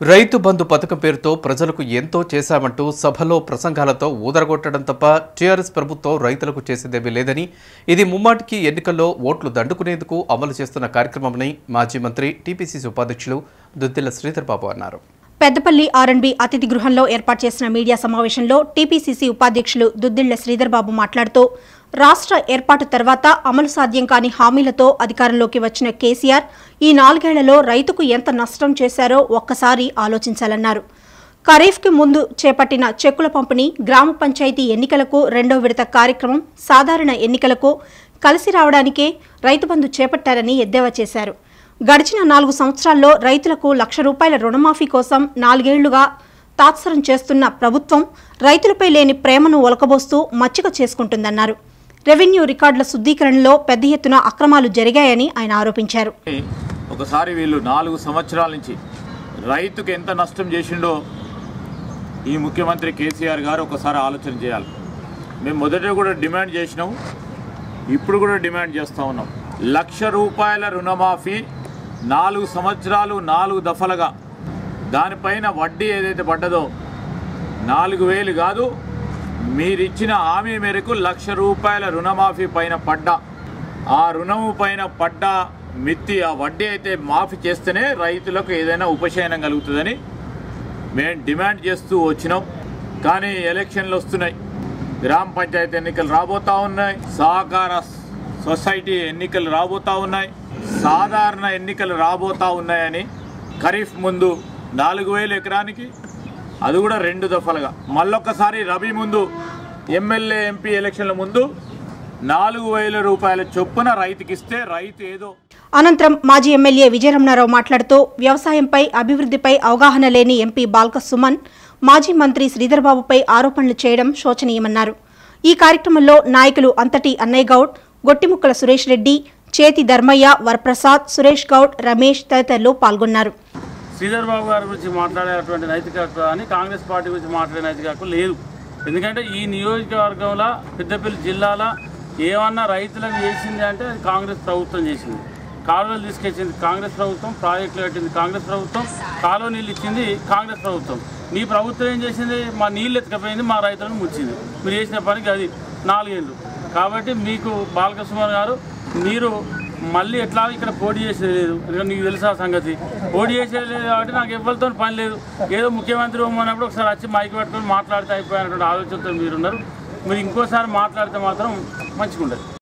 రైతు బంధు పథకం పేరుతో ప్రజలకు ఎంతో చేశామంటూ సభలో ప్రసంగాలతో ఊదరగొట్టడం తప్ప టీఆర్ఎస్ ప్రభుత్వం రైతులకు చేసేదేమీ లేదని, ఇది ముమ్మాటికి ఎన్నికల్లో ఓట్లు దండుకునేందుకు అమలు చేస్తున్న కార్యక్రమమని మాజీ మంత్రి టీపీసీసీ ఉపాధ్యక్షులు దుద్దిళ్ల శ్రీధర్ బాబు అన్నారు. పెద్దపల్లి ఆర్ఎండ్బి అతిథి గృహంలో ఏర్పాటు చేసిన మీడియా సమావేశంలో టీపీసీసీ ఉపాధ్యక్షులు దుద్దిళ్ల శ్రీధర్ బాబు మాట్లాడుతూ, రాష్ట్ర ఏర్పాటు తర్వాత అమలు సాధ్యం కాని హామీలతో అధికారంలోకి వచ్చిన కేసీఆర్ ఈ 4 ఏళ్లలో రైతుకు ఎంత నష్టం చేశారో ఒక్కసారి ఆలోచించాలన్నారు. ఖరీఫ్కి ముందు చేపట్టిన చెక్కుల పంపిణీ, గ్రామ పంచాయతీ ఎన్నికలకు 2వ విడత కార్యక్రమం, సాధారణ ఎన్నికలకు కలిసి రావడానికే రైతు బంధు చేపట్టారని ఎద్దేవా చేశారు. గడిచిన 4 సంవత్సరాల్లో రైతులకు ₹1,00,000 రుణమాఫీ కోసం 4 ఏళ్లుగా తాత్సరం చేస్తున్న ప్రభుత్వం రైతులపై లేని ప్రేమను ఒలకబోస్తూ మచ్చిక చేసుకుంటుందన్నారు. రెవెన్యూ రికార్డుల శుద్ధీకరణలో పెద్ద ఎత్తున అక్రమాలు జరిగాయని ఆయన ఆరోపించారు. ఒకసారి వీళ్ళు 4 సంవత్సరాల నుంచి రైతుకు ఎంత నష్టం చేసిండో ఈ ముఖ్యమంత్రి కేసీఆర్ గారు ఒకసారి ఆలోచన చేయాలి. మేము మొదట కూడా డిమాండ్ చేసినాం, ఇప్పుడు కూడా డిమాండ్ చేస్తూ ఉన్నాం. ₹1,00,000 రుణమాఫీ 4 సంవత్సరాలు 4 దఫలుగా, దానిపైన వడ్డీ ఏదైతే పడ్డదో 4,000 కాదు, మీరిచ్చిన హామీ మేరకు ₹1,00,000 రుణమాఫీ పైన పడ్డా, ఆ రుణము పైన పడ్డ మిత్తి ఆ వడ్డీ అయితే మాఫీ చేస్తేనే రైతులకు ఏదైనా ఉపశమనం కలుగుతుందని మేము డిమాండ్ చేస్తూ వచ్చినాం. కానీ ఎలక్షన్లు వస్తున్నాయి, గ్రామ పంచాయతీ ఎన్నికలు రాబోతూ ఉన్నాయి, సహకార సొసైటీ ఎన్నికలు రాబోతూ ఉన్నాయి, సాధారణ ఎన్నికలు రాబోతూ ఉన్నాయని ఖరీఫ్ ముందు 4,000 ఎకరానికి, అది కూడా 2 దఫలుగా, మళ్ళొక్కసారి రబీ ముందు ఎమ్మెల్యే ఎంపీ ఎలక్షన్ల ముందు ₹4,000 చొప్పున రైతుకిస్తే రైతు ఏదో. అనంతరం మాజీ ఎమ్మెల్యే విజయరమణారావు మాట్లాడుతూ, వ్యవసాయంపై అభివృద్ధిపై అవగాహన లేని ఎంపీ బాల్క సుమన్ మాజీ మంత్రి శ్రీధర్ బాబుపై ఆరోపణలు చేయడం శోచనీయమన్నారు. ఈ కార్యక్రమంలో నాయకులు అంతటి అన్నయ్య గౌడ్, గొట్టిముక్కల సురేష్ రెడ్డి, చేతి ధర్మయ్య, వరప్రసాద్, సురేష్ గౌడ్, రమేష్ తదితరులు పాల్గొన్నారు. శ్రీధర్ బాబు గారి గురించి మాట్లాడేటువంటి నైతిక అని కాంగ్రెస్ పార్టీ గురించి మాట్లాడే నైతిక లేదు. ఎందుకంటే ఈ నియోజకవర్గంలో పెద్దపల్లి జిల్లాలో ఏమన్నా రైతులకు చేసింది అంటే అది కాంగ్రెస్ ప్రభుత్వం చేసింది. కాలువలు తీసుకొచ్చింది కాంగ్రెస్ ప్రభుత్వం, ప్రాజెక్టులు కట్టింది కాంగ్రెస్ ప్రభుత్వం, కాలువ నీళ్ళు ఇచ్చింది కాంగ్రెస్ ప్రభుత్వం. మీ ప్రభుత్వం ఏం చేసింది? మా నీళ్ళు ఎత్తుకపోయింది, మా రైతులను ముంచింది. మీరు చేసిన పనికి అది 4 ఏళ్ళు. కాబట్టి మీకు బాల్క సుమన్ గారు, మీరు మళ్ళీ ఎట్లా ఇక్కడ పోటీ చేసేది లేదు, ఎందుకంటే నీకు తెలుసా సంగతి. పోటీ చేసేది లేదు కాబట్టి నాకు ఎవరితో పని లేదు. ఏదో ముఖ్యమంత్రి ఉన్నప్పుడు ఒకసారి వచ్చి మైక్ పట్టుకొని మాట్లాడితే అయిపోయినటువంటి ఆలోచనతో మీరున్నారు. మీరు ఇంకోసారి మాట్లాడితే మాత్రం మంచిగా ఉండదు.